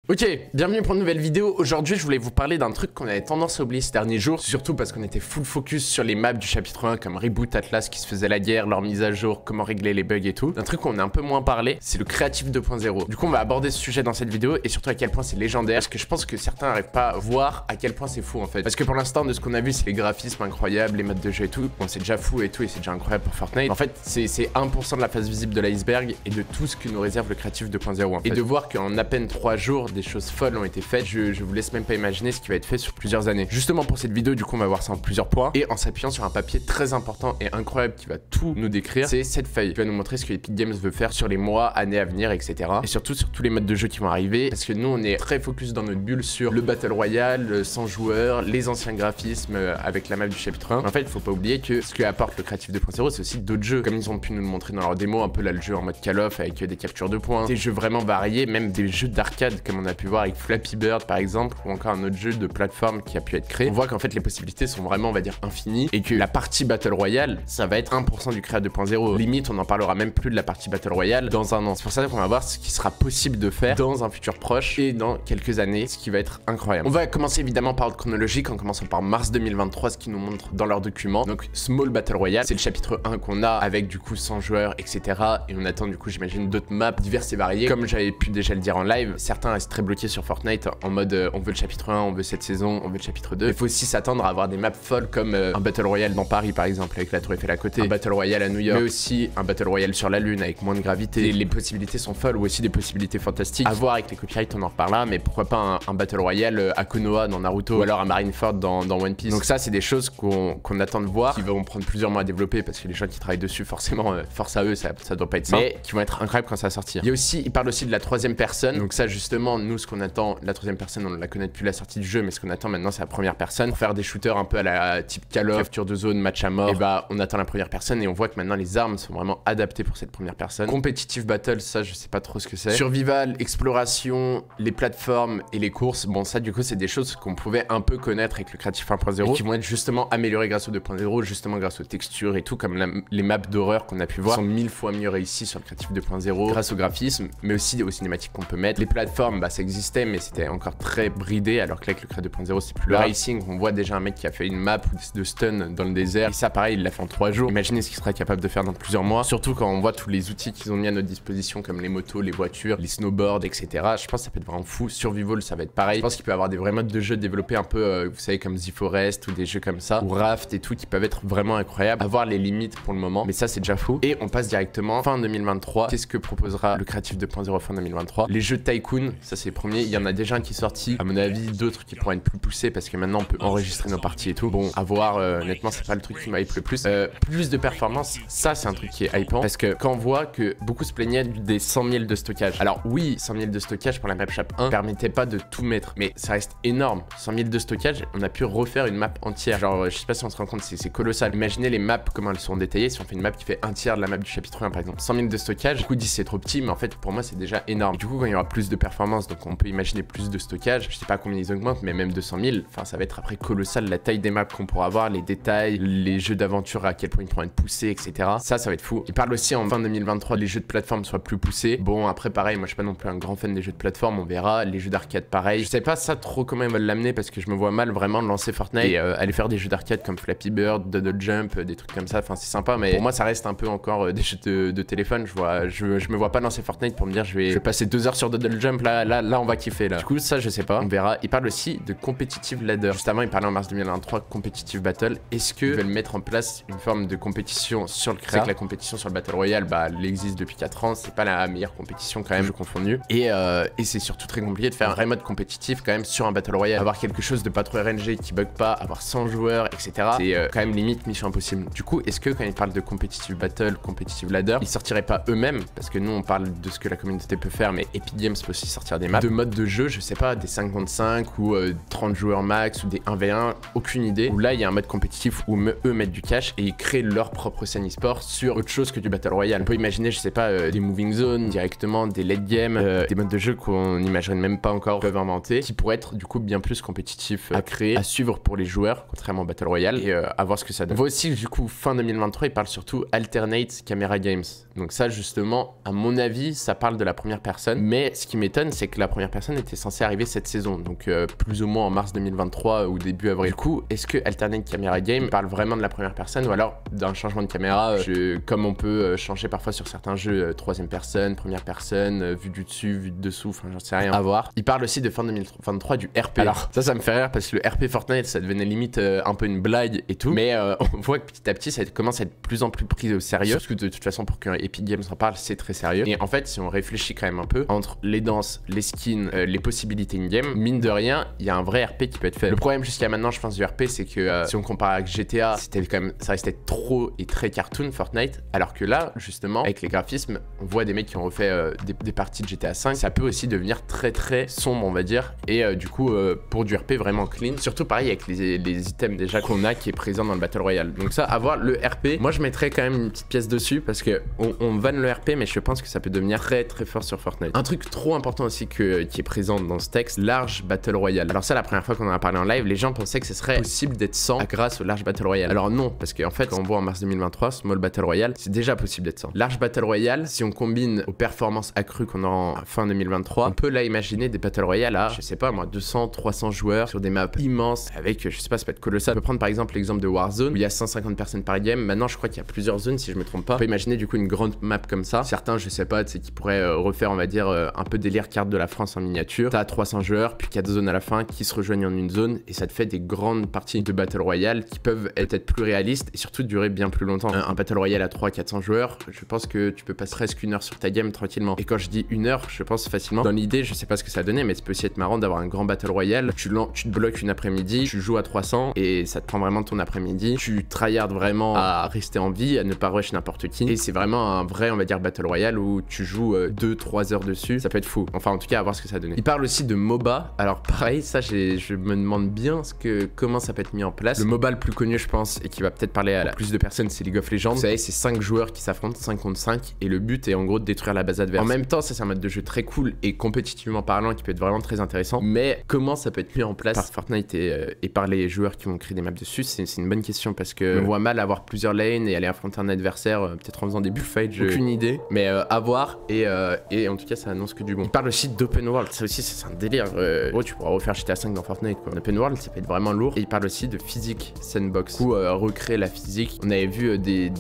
Ok, bienvenue pour une nouvelle vidéo. Aujourd'hui, je voulais vous parler d'un truc qu'on avait tendance à oublier ces derniers jours, surtout parce qu'on était full focus sur les maps du chapitre 1 comme Reboot, Atlas qui se faisait la guerre, leur mise à jour, comment régler les bugs et tout. Un truc qu'on a un peu moins parlé, c'est le créatif 2.0. Du coup, on va aborder ce sujet dans cette vidéo et surtout à quel point c'est légendaire, parce que je pense que certains n'arrivent pas à voir à quel point c'est fou en fait. Parce que pour l'instant, de ce qu'on a vu, c'est les graphismes incroyables, les modes de jeu et tout. Bon, c'est déjà fou et tout, et c'est déjà incroyable pour Fortnite. En fait, c'est 1% de la face visible de l'iceberg et de tout ce que nous réserve le créatif 2.0 en fait. Et de voir qu'en à peine 3 jours, des choses folles ont été faites, je vous laisse même pas imaginer ce qui va être fait sur plusieurs années. Justement pour cette vidéo, du coup, on va voir ça en plusieurs points et en s'appuyant sur un papier très important et incroyable qui va tout nous décrire. C'est cette feuille qui va nous montrer ce que Epic Games veut faire sur les mois, années à venir, etc. Et surtout sur tous les modes de jeu qui vont arriver, parce que nous, on est très focus dans notre bulle sur le Battle Royale, 100 joueurs, les anciens graphismes avec la map du chapitre 1. En fait, il faut pas oublier que ce que apporte le créatif 2.0, c'est aussi d'autres jeux, comme ils ont pu nous le montrer dans leur démo, un peu là le jeu en mode Call of avec des captures de points, des jeux vraiment variés, même des jeux d'arcade comme on a pu voir avec Flappy Bird par exemple, ou encore un autre jeu de plateforme qui a pu être créé. On voit qu'en fait les possibilités sont vraiment, on va dire, infinies, et que la partie Battle Royale, ça va être 1% du créa 2.0. Limite, on n'en parlera même plus de la partie Battle Royale dans un an. C'est pour ça qu'on va voir ce qui sera possible de faire dans un futur proche et dans quelques années, ce qui va être incroyable. On va commencer évidemment par ordre chronologique, en commençant par mars 2023, ce qui nous montre dans leur document. Donc Small Battle Royale, c'est le chapitre 1 qu'on a avec du coup 100 joueurs, etc. Et on attend du coup, j'imagine, d'autres maps diverses et variées. Comme j'avais pu déjà le dire en live, certains restent très bloqués sur Fortnite en mode on veut le chapitre 1, on veut cette saison, on veut le chapitre 2. Il faut aussi s'attendre à avoir des maps folles comme un Battle Royale dans Paris par exemple avec la Tour Eiffel à côté, un Battle Royale à New York, mais aussi un Battle Royale sur la Lune avec moins de gravité. Les possibilités sont folles, ou aussi des possibilités fantastiques. À voir avec les copyrights, on en reparlera, mais pourquoi pas un Battle Royale à Konoha dans Naruto, ou alors à Marineford dans One Piece. Donc ça, c'est des choses qu'on attend de voir, qui vont prendre plusieurs mois à développer parce que les gens qui travaillent dessus, forcément, force à eux, ça doit pas être simple, mais qui vont être incroyables quand ça va sortir. Il parle aussi de la troisième personne. Donc ça, justement, nous, ce qu'on attend, la troisième personne, on la connaît depuis la sortie du jeu, mais ce qu'on attend maintenant, c'est la première personne. Pour faire des shooters un peu à la type Call of, capture de zone, match à mort, et bah on attend la première personne et on voit que maintenant les armes sont vraiment adaptées pour cette première personne. Competitive Battle, ça je sais pas trop ce que c'est. Survival, exploration, les plateformes et les courses, bon ça du coup c'est des choses qu'on pouvait un peu connaître avec le créatif 1.0 et qui vont être justement améliorées grâce au 2.0, justement grâce aux textures et tout, comme les maps d'horreur qu'on a pu voir sont 1000 fois mieux réussies sur le créatif 2.0 grâce au graphisme, mais aussi aux cinématiques qu'on peut mettre. Les plateformes, bah ça existait mais c'était encore très bridé, alors que là avec le créa 2.0 c'est plus le racing. On voit déjà un mec qui a fait une map de stun dans le désert, et ça pareil il l'a fait en 3 jours. Imaginez ce qu'il sera capable de faire dans plusieurs mois, surtout quand on voit tous les outils qu'ils ont mis à notre disposition comme les motos, les voitures, les snowboards, etc. Je pense que ça peut être vraiment fou. Survival ça va être pareil. Je pense qu'il peut y avoir des vrais modes de jeu développés un peu, vous savez, comme The Forest ou des jeux comme ça, ou Raft et tout, qui peuvent être vraiment incroyables. À voir les limites pour le moment, mais ça c'est déjà fou. Et on passe directement fin 2023. Qu'est-ce que proposera le créatif 2.0 fin 2023? Les jeux Tycoon, ça c'est le premier. Il y en a déjà un qui est sorti, à mon avis, d'autres qui pourraient être plus poussés parce que maintenant on peut enregistrer nos parties et tout. Bon, à voir, honnêtement c'est pas le truc qui m'hype le plus. Plus de performance, ça c'est un truc qui est hypant, parce que quand on voit que beaucoup se plaignaient des 100 000 de stockage. Alors oui, 100 000 de stockage pour la map Chap 1 permettait pas de tout mettre, mais ça reste énorme. 100 000 de stockage, on a pu refaire une map entière. Genre je sais pas si on se rend compte, c'est colossal. Imaginez les maps comment elles sont détaillées. Si on fait une map qui fait un tiers de la map du chapitre 1 par exemple, 100 000 de stockage, du coup 10 c'est trop petit, mais en fait pour moi c'est déjà énorme. Du coup quand il y aura plus de performance, donc on peut imaginer plus de stockage, je sais pas combien ils augmentent, mais même 200 000, enfin ça va être après colossal la taille des maps qu'on pourra avoir, les détails, les jeux d'aventure à quel point ils pourront être poussés, etc. Ça va être fou. Il parle aussi en fin 2023 les jeux de plateforme soient plus poussés. Bon après pareil, moi je suis pas non plus un grand fan des jeux de plateforme, on verra. Les jeux d'arcade pareil. Je sais pas ça trop comment ils veulent l'amener, parce que je me vois mal vraiment de lancer Fortnite et aller faire des jeux d'arcade comme Flappy Bird, Doodle Jump, des trucs comme ça. Enfin c'est sympa, mais pour moi ça reste un peu encore des jeux de téléphone. Je me vois pas lancer Fortnite pour me dire je vais passer 2 heures sur Doodle Jump, là on va kiffer là. Du coup ça je sais pas, on verra. Il parle aussi de competitive ladder. Justement il parlait en mars 2023 competitive battle. Est-ce qu'ils veulent mettre en place une forme de compétition sur le créa? C'est que la compétition sur le Battle Royale, bah elle existe depuis 4 ans, c'est pas la meilleure compétition quand même, jeux confondus. Et c'est surtout très compliqué de faire un vrai mode compétitif quand même sur un Battle Royale. Avoir quelque chose de pas trop RNG qui bug pas, avoir 100 joueurs, etc. C'est quand même limite mission impossible. Du coup, est-ce que quand ils parlent de competitive battle, competitive ladder, ils sortiraient pas eux-mêmes? Parce que nous on parle de ce que la communauté peut faire, mais Epic Games peut aussi sortir des maps de modes de jeu, je sais pas, des 5 contre 5 ou 30 joueurs max ou des 1v1, aucune idée. Où là il y a un mode compétitif où eux mettent du cash et ils créent leur propre scène e-sport sur autre chose que du Battle Royale. On peut imaginer, je sais pas, des moving zones directement, des late game, des modes de jeu qu'on n'imaginerait même pas encore peuvent inventer, qui pourraient être du coup bien plus compétitifs à créer, à suivre pour les joueurs, contrairement au Battle Royale, et à voir ce que ça donne. On voit aussi du coup fin 2023, il parle surtout Alternate Camera Games. Donc ça justement, à mon avis, ça parle de la première personne, mais ce qui m'étonne, c'est que la première personne était censée arriver cette saison, donc plus ou moins en mars 2023 ou début avril. Du coup, est-ce que Alternate Camera Game parle vraiment de la première personne ou alors d'un changement de caméra, comme on peut changer parfois sur certains jeux, troisième personne, première personne, vue du dessus, vue de dessous, enfin j'en sais rien, à voir. Il parle aussi de fin 2023 du RP. Alors ça me fait rire parce que le RP Fortnite ça devenait limite un peu une blague et tout, mais on voit que petit à petit ça commence à être de plus en plus pris au sérieux, parce que de toute façon pour qu'un Epic Games en parle c'est très sérieux. Et en fait si on réfléchit quand même un peu, entre les danses, les skins, les possibilités in-game, mine de rien, il y a un vrai RP qui peut être fait. Le problème jusqu'à maintenant je pense du RP c'est que si on compare avec GTA, c'était quand même, ça restait trop et très cartoon Fortnite, alors que là justement avec les graphismes, on voit des mecs qui ont refait des parties de GTA 5, ça peut aussi devenir très très sombre on va dire, et du coup pour du RP vraiment clean, surtout pareil avec les items déjà qu'on a qui est présent dans le Battle Royale. Donc ça, avoir le RP, moi je mettrais quand même une petite pièce dessus parce que on vanne le RP, mais je pense que ça peut devenir très très fort sur Fortnite. Un truc trop important aussi qui est présent dans ce texte, large Battle Royale. Alors ça, la première fois qu'on en a parlé en live, les gens pensaient que ce serait possible d'être 100 grâce au large Battle Royale. Alors non, parce qu'en fait quand on voit en mars 2023 Small Battle Royale, c'est déjà possible d'être 100. Large Battle Royale, si on combine aux performances accrues qu'on a en fin 2023, on peut là imaginer des Battle Royale à, je sais pas moi, 200, 300 joueurs sur des maps immenses avec, je sais pas, ça peut être colossal. On peut prendre par exemple l'exemple de Warzone où il y a 150 personnes par game. Maintenant je crois qu'il y a plusieurs zones si je me trompe pas. On peut imaginer du coup une grande map comme ça. Certains, je sais pas, c'est qui pourraient refaire on va dire un peu délire carte de la France en miniature. T'as 300 joueurs puis 4 zones à la fin qui se rejoignent en une zone et ça te fait des grandes parties de Battle Royale qui peuvent être plus réalistes et surtout durer bien plus longtemps. Un Battle Royale à 300-400 joueurs, je pense que tu peux passer presque une heure sur ta game tranquillement. Et quand je dis une heure, je pense facilement. Dans l'idée, je sais pas ce que ça a donné, mais ça peut aussi être marrant d'avoir un grand Battle Royale. Tu te bloques une après-midi, tu joues à 300 et ça te prend vraiment ton après-midi. Tu tryhard vraiment à rester en vie, à ne pas rush n'importe qui. Et c'est vraiment un vrai, on va dire, Battle Royale où tu joues 2-3 heures dessus. Ça peut être fou. Enfin, en tout cas, à voir ce que ça a donné. Il parle aussi de MOBA. Alors pareil, ça, je me demande bien comment ça peut être mis en place. Le MOBA le plus connu, je pense, et qui va peut-être parler à plus de personnes, c'est League of Legends. Vous savez, c'est 5 joueurs qui s'affrontent, 5 contre 5, et le but est en gros de détruire la base adverse. En même temps, ça c'est un mode de jeu très cool et compétitivement parlant qui peut être vraiment très intéressant. Mais comment ça peut être mis en place par Fortnite et par les joueurs qui vont créer des maps dessus, c'est une bonne question parce que on voit mal avoir plusieurs lanes et aller affronter un adversaire peut-être en faisant des bullfights, j'ai aucune idée, mais à voir et en tout cas ça annonce que du bon. Il parle aussi d'open world, ça aussi c'est un délire. Gros, tu pourras refaire GTA 5 dans Fortnite quoi. Open world ça peut être vraiment lourd. Et il parle aussi de physique sandbox ou recréer la physique. On avait vu des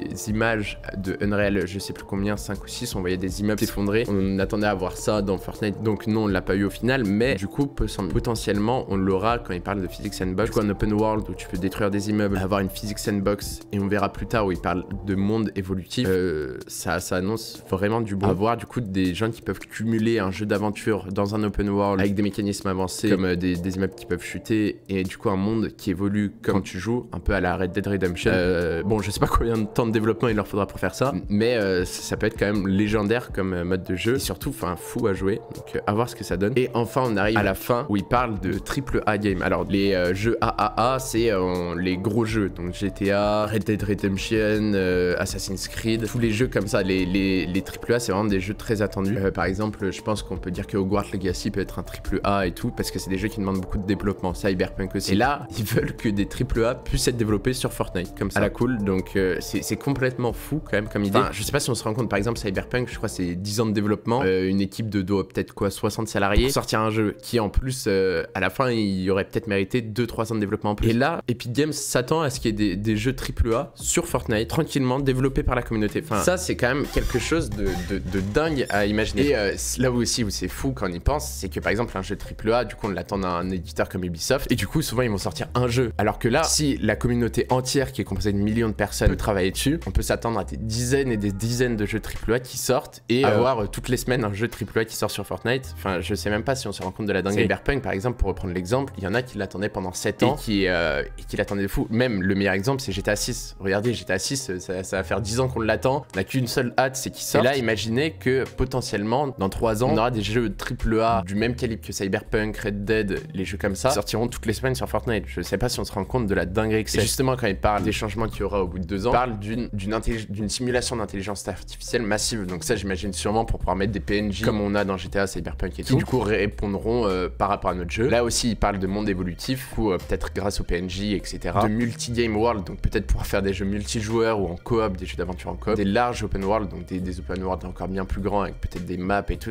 images de Unreal, je sais plus combien, 5 ou 6, on voyait des immeubles s'effondrer. On attendait à voir ça dans Fortnite, donc non, on l'a pas eu au final, mais du coup, potentiellement, on l'aura quand il parle de physique sandbox. Du coup, un open world où tu peux détruire des immeubles, avoir une physique sandbox, et on verra plus tard où il parle de monde évolutif. Ça annonce vraiment du bon. Avoir du coup des gens qui peuvent cumuler un jeu d'aventure dans un open world avec des mécanismes avancés, comme des immeubles qui peuvent chuter, et du coup un monde qui évolue comme quand tu joues, un peu à la Red Dead Redemption. Bon, je sais pas combien de temps de développement il leur faudra pour faire ça, mais ça peut être quand même légendaire comme mode de jeu, et surtout enfin fou à jouer, donc à voir ce que ça donne. Et enfin on arrive à la fin où il parle de AAA game. Alors les jeux AAA c'est les gros jeux, donc GTA, Red Dead Redemption, Assassin's Creed, tous les jeux comme ça. Les AAA c'est vraiment des jeux très attendus. Par exemple je pense qu'on peut dire que Hogwarts Legacy peut être un AAA et tout, parce que c'est des jeux qui demandent beaucoup de développement, Cyberpunk aussi. Et là ils veulent que des AAA puissent être développés sur Fortnite comme ça à la cool, donc c'est complètement fou quand même comme idée. Enfin, je sais pas si on se rend compte, par exemple Cyberpunk, je crois c'est 10 ans de développement, une équipe de peut-être quoi 60 salariés pour sortir un jeu qui en plus à la fin il aurait peut-être mérité 2-3 ans de développement en plus. Et là Epic Games s'attend à ce qu'il y ait des jeux AAA sur Fortnite tranquillement développés par la communauté. Enfin ça c'est quand même quelque chose de dingue à imaginer. Et là aussi où c'est fou quand on y pense, c'est que par exemple un jeu AAA, du coup on l'attend d'un éditeur comme Ubisoft, et du coup souvent ils vont sortir un jeu, alors que là si la communauté entière qui est composée de millions de personnes peut travailler dessus, on peut s'attendre à des dizaines et des dizaines de jeux AAA qui sortent et avoir toutes les semaines un jeu AAA qui sort sur Fortnite. Enfin je sais même pas si on se rend compte de la dinguerie. Cyberpunk par exemple, pour reprendre l'exemple, il y en a qui l'attendaient pendant 7 ans et qui l'attendaient de fou. Même le meilleur exemple c'est GTA 6. Regardez GTA 6, ça va faire 10 ans qu'on l'attend, on n'a qu'une seule hâte, c'est qu'il sorte. Et là imaginez que potentiellement dans 3 ans on aura des jeux AAA du même calibre que Cyberpunk, Red Dead, les jeux comme ça sortiront toutes les semaines sur Fortnite. Je sais pas si on se rend compte de la dinguerie que c'est. Justement quand il parle des changements qu'il y aura au bout de 2 ans, il parle d'une simulation d'intelligence artificielle massive. Donc ça j'imagine sûrement pour pouvoir mettre des PNJ comme on a dans GTA, Cyberpunk et tout, qui du coup répondront par rapport à notre jeu. Là aussi il parle de monde évolutif ou peut-être grâce aux PNJ etc. De multi-game world, donc peut-être pouvoir faire des jeux multijoueurs ou en coop, des jeux d'aventure en coop, des larges open world, donc des open world encore bien plus grands avec peut-être des maps et tout. Ce sera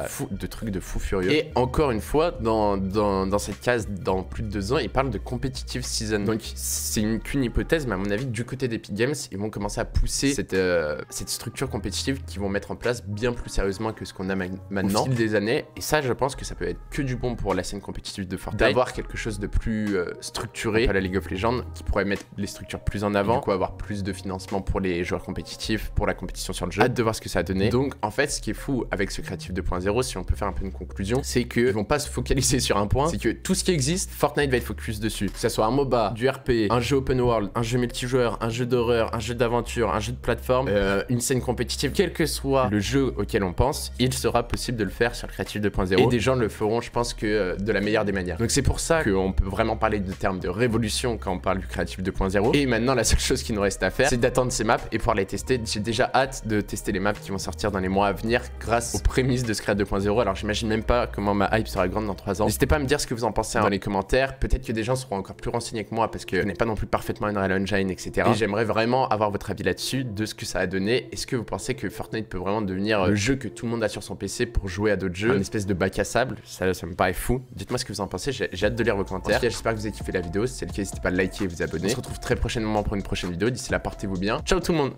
de trucs de fou furieux. Et encore une fois, dans cette case, dans plus de 2 ans, ils parlent de competitive season. Donc c'est qu'une hypothèse, mais à mon avis, du côté d'Epic Games, ils vont commencer à pousser cette structure compétitive qu'ils vont mettre en place bien plus sérieusement que ce qu'on a maintenant au fil des années. Et ça, je pense que ça peut être que du bon pour la scène compétitive de Fortnite, d'avoir quelque chose de plus structuré à la League of Legends, qui pourrait mettre les structures plus en avant, du coup avoir plus de financement pour les joueurs compétitifs, pour la compétition sur le jeu. Hâte de voir ce que ça a donné. Donc en fait, ce qui est fou avec ce Creative 2.0, si on peut faire un peu une conclusion, c'est qu'ils vont pas se focaliser sur un point, c'est que tout ce qui existe, Fortnite va être focus dessus. Que ça soit un MOBA, du RP, un jeu open world, un jeu multijoueur, un jeu d'horreur, un jeu d'aventure, un jeu de plateforme, une scène compétitive, quel que soit le jeu auquel on pense, il sera possible de le faire sur le Creative 2.0. Et des gens le feront, je pense que de la meilleure des manières. Donc c'est pour ça qu'on peut vraiment parler de termes de révolution quand on parle du Creative 2.0. Et maintenant, la seule chose qui nous reste à faire, c'est d'attendre ces maps et pouvoir les tester. J'ai déjà hâte de tester les maps qui vont sortir dans les mois à venir grâce aux prémices de ce Creative 2.0. Alors j'imagine même pas comment ma hype sera grande dans 3 ans. N'hésitez pas à me dire ce que vous en pensez dans les commentaires. Peut-être que des gens seront encore plus renseignés que moi parce que je connais pas non plus parfaitement Unreal Engine, etc. Et j'aimerais vraiment avoir votre avis là-dessus, de ce que ça a donné. Est-ce que vous pensez que Fortnite peut vraiment devenir le jeu que tout le monde a sur son PC pour jouer à d'autres jeux, une espèce de bac à sable? Ça me paraît fou. Dites-moi ce que vous en pensez, j'ai hâte de lire vos commentaires. En tout cas, j'espère que vous avez kiffé la vidéo. Si c'est le cas, n'hésitez pas à liker et vous abonner. On se retrouve très prochainement pour une prochaine vidéo. D'ici là, portez-vous bien. Ciao tout le monde.